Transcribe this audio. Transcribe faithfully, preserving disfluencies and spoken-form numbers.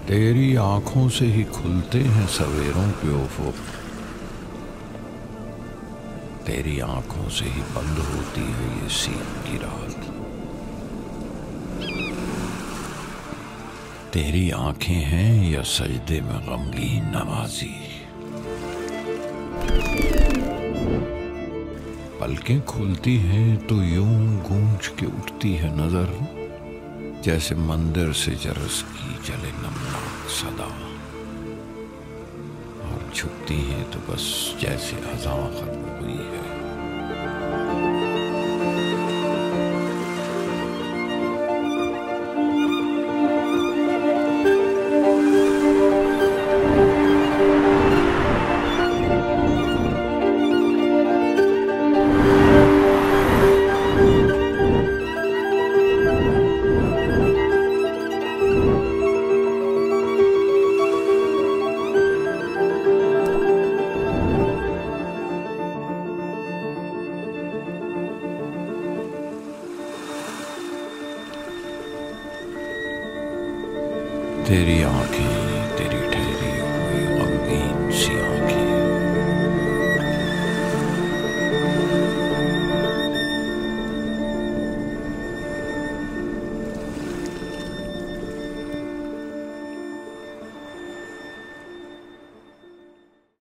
तेरी आंखों से ही खुलते हैं सवेरों के उफुक, तेरी आंखों से ही बंद होती है ये सीन की रात। तेरी आंखें हैं या सजदे में गमगीन नवाजी, पलकें खुलती हैं तो यूं गूंज के उठती है नजर, जैसे मंदिर से जरस की चले नमनाक सदा, और झुकती हैं तो बस जैसे अज़ां खत्म हुई है। तेरी आंखें, तेरी ठहरी हुई गमगीन सी